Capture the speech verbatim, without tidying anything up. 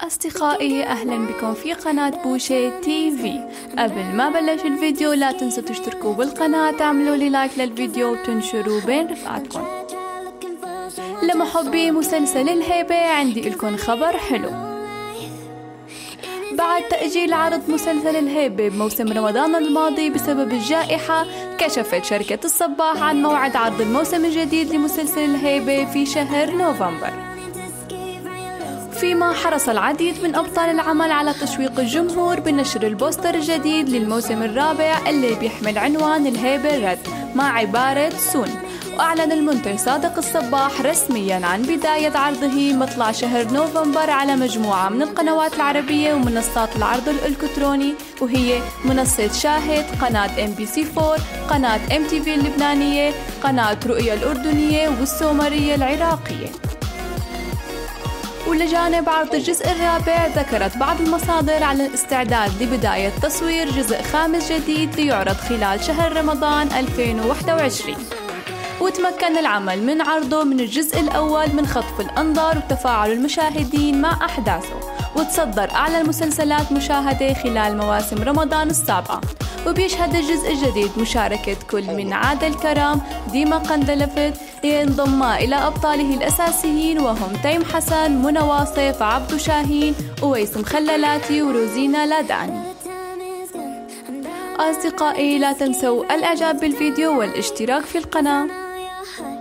أصدقائي، أهلا بكم في قناة بوشي تي في. قبل ما بلش الفيديو لا تنسوا تشتركوا بالقناة، تعملوا لي لايك للفيديو وتنشروا بين رفقاتكم. لمحبي مسلسل الهيبة عندي لكم خبر حلو. بعد تأجيل عرض مسلسل الهيبة بموسم رمضان الماضي بسبب الجائحة، كشفت شركة الصباح عن موعد عرض الموسم الجديد لمسلسل الهيبة في شهر نوفمبر، فيما حرص العديد من أبطال العمل على تشويق الجمهور بنشر البوستر الجديد للموسم الرابع اللي بيحمل عنوان الهيبة رد مع عبارة سون. وأعلن المنتج صادق الصباح رسمياً عن بداية عرضه مطلع شهر نوفمبر على مجموعة من القنوات العربية ومنصات العرض الإلكتروني، وهي منصة شاهد، قناة إم بي سي فور، قناة إم تي في اللبنانية، قناة رؤيا الأردنية والسومرية العراقية. ولجانب عرض الجزء الرابع، ذكرت بعض المصادر على الاستعداد لبداية تصوير جزء خامس جديد ليعرض خلال شهر رمضان ألفين وواحد وعشرين. وتمكن العمل من عرضه من الجزء الأول من خطف الأنظار وتفاعل المشاهدين مع أحداثه، وتصدر أعلى المسلسلات مشاهدة خلال مواسم رمضان السابقة. وبيشهد الجزء الجديد مشاركة كل من عادل كرام، ديما قندلفت، ينضم إلى أبطاله الأساسيين وهم تيم حسن، منى واصف، عبدو شاهين، أويس مخللاتي، وروزينا لاداني. أصدقائي، لا تنسوا الإعجاب بالفيديو والاشتراك في القناة.